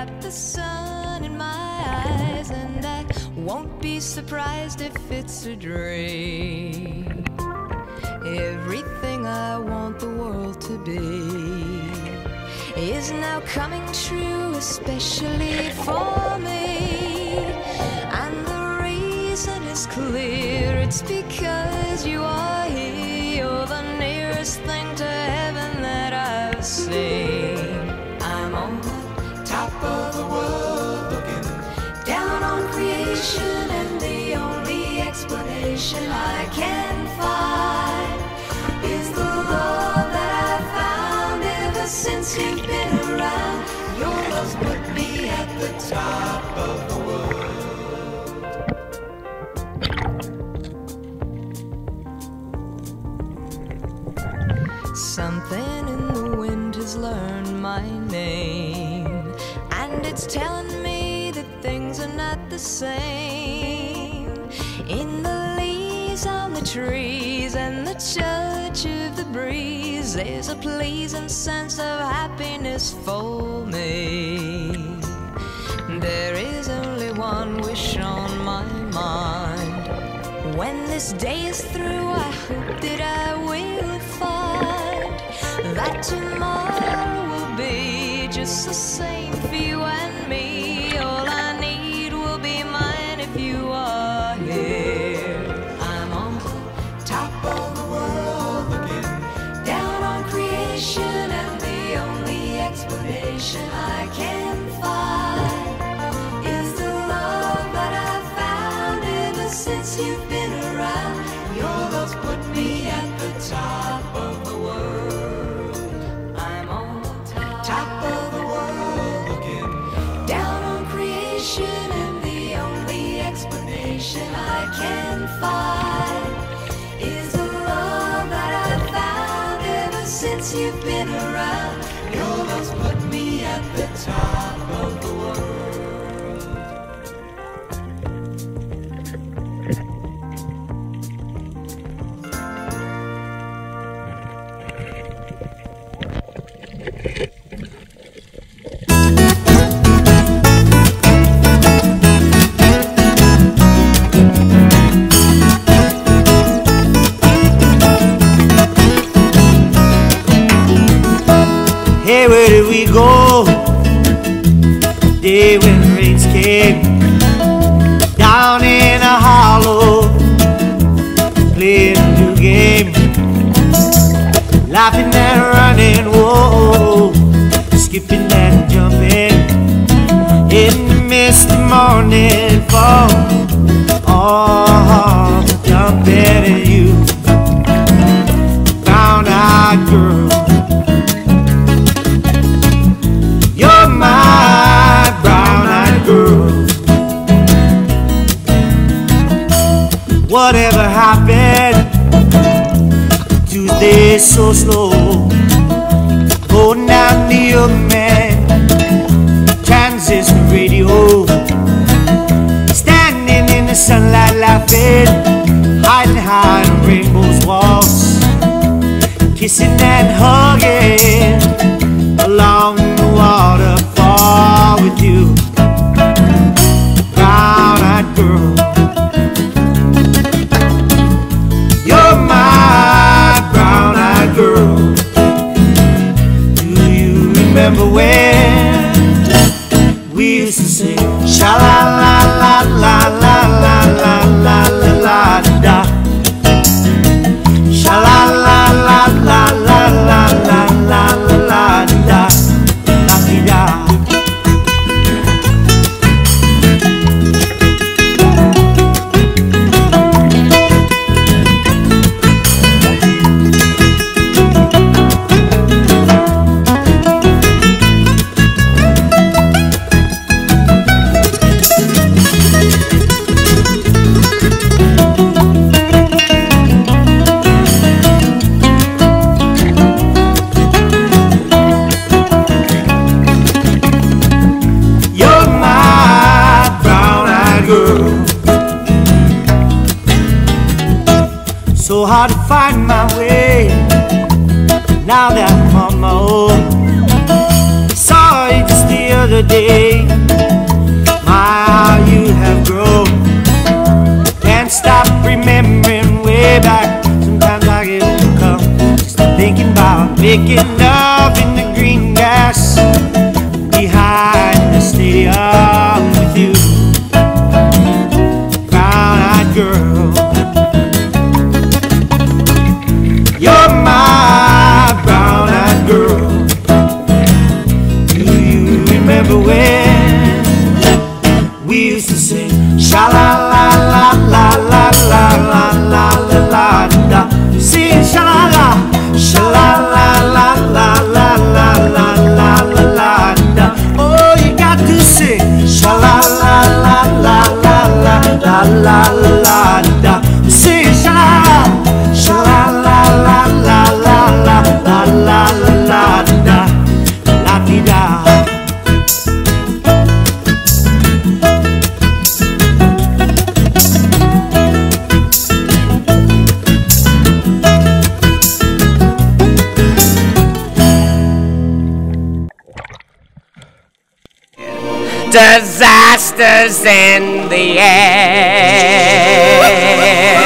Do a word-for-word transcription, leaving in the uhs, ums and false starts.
got the sun in my eyes, and I won't be surprised if it's a dream. Everything I want the world to be is now coming true, especially for me. And the reason is clear, it's because you are here. You're the nearest thing to heaven that I've seen. I'm on the top of the world, looking down on creation, and the only explanation I can find is the love that I've found ever since you've been around. Your love's put me at the top of the world. Something in the wind has learned my name, and it's telling me that things are not the same. In the leaves on the trees and the touch of the breeze, there's a pleasing sense of happiness for me. There is only one wish on my mind. When this day is through, I hope that I will find that tomorrow will be just the same for you and me. All I need will be mine if you are here. I'm on the top of the world, looking down on creation, and the only explanation I can find is the love that I've found ever since you've been around. Your love's put me at the top of the world. I'm on the top of the world, looking down on creation, and the only explanation I can find is the love that I've found ever since you've been around. Your love's put me at the top of the world. Hey, where did we go the day when the rains came? Down in a hollow, playing a new game, laughing and running, whoa, skipping and jumping in the misty morning fall. Oh, jumping at you, brown-eyed girl. You're my brown-eyed girl. Whatever happened? Tuesday so slow, holding down the other man, transistor radio, standing in the sunlight laughing, hiding behind a rainbow's walls, kissing and hugging along the waterfall with you, brown-eyed girl. You're my brown-eyed girl. Do you remember when we used to sing sha-la-la-la-la-la-la-la-la-la-la-da, sha-la-la-la-la-la-la-la-la-la-da, la-di-da. So hard to find my way now that I'm on my own. Saw you just the other day. My, how you have grown. Can't stop remembering way back. Sometimes I get overcome just thinking about making love in the green grass behind the stadium with you, brown-eyed girl. You're my brown-eyed girl. Do you remember when we used to sing sha-la-la-la-la-la-la-la-la-la-la-la? Sing sha-la-la, sha-la-la-la-la-la-la-la-la-la-la. Oh, you got to sing sha-la-la-la-la-la-la-la-la-la. Sing sha-la-la, sha-la-la-la-la-la-la-la-la-la-la-la-la-la-la-la. Disasters in the air.